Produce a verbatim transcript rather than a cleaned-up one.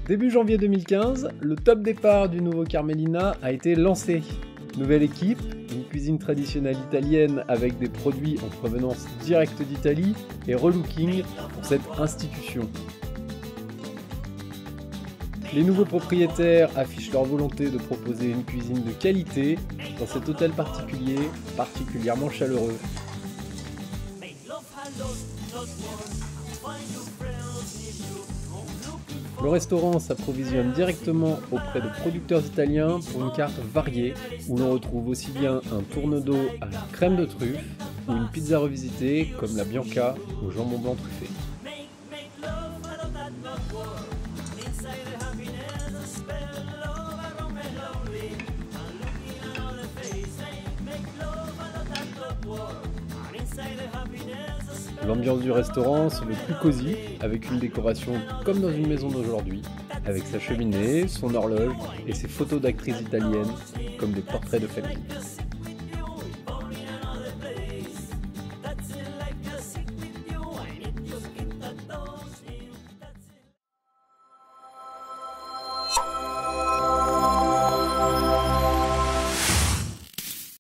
Début janvier deux mille quinze, le top départ du nouveau Carmelina a été lancé. Nouvelle équipe, une cuisine traditionnelle italienne avec des produits en provenance directe d'Italie et relooking pour cette institution. Les nouveaux propriétaires affichent leur volonté de proposer une cuisine de qualité dans cet hôtel particulier, particulièrement chaleureux. Le restaurant s'approvisionne directement auprès de producteurs italiens pour une carte variée où l'on retrouve aussi bien un tourne d'eau à la crème de truffe ou une pizza revisitée comme la Bianca au jambon blanc truffé. L'ambiance du restaurant, c'est le plus cosy, avec une décoration comme dans une maison d'aujourd'hui, avec sa cheminée, son horloge et ses photos d'actrices italiennes, comme des portraits de famille.